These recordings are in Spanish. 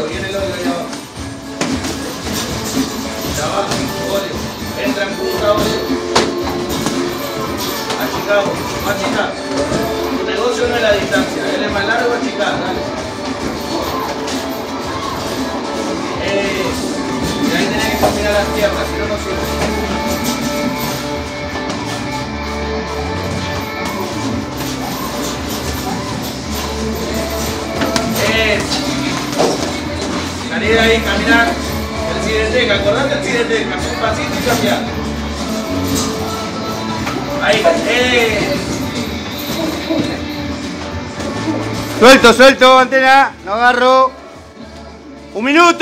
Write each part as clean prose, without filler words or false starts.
viene el hoyo ahí abajo. De abajo, óleo. Entra en punta óleo. Achicado, más achicado. Tu negocio no es la distancia, él es más largo, achicado, dale. Y ahí tenés que combinar las piernas, si no, no sirve. Salir de ahí, caminar. El sideteca, acordate el sideteca, un pasito y cambiar. Ahí, Suelto, suelto, antena, no agarro. ¡Un minuto!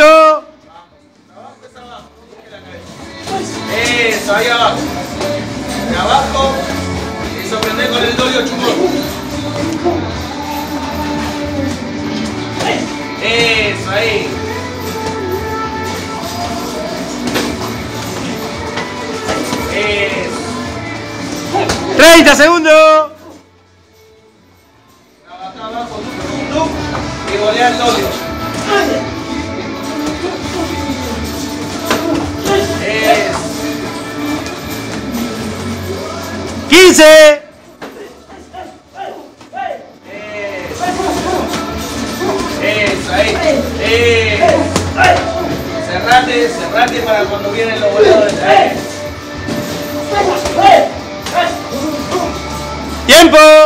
Eso, ahí abajo. De abajo, y sorprender con el dorio chumón. Eso, ahí. Eso. 30 segundos. Acá abajo, y golea el dorio. Eso. 15. Eso, ahí. Cerrate para cuando vienen los goleadores. ¡Tiempo!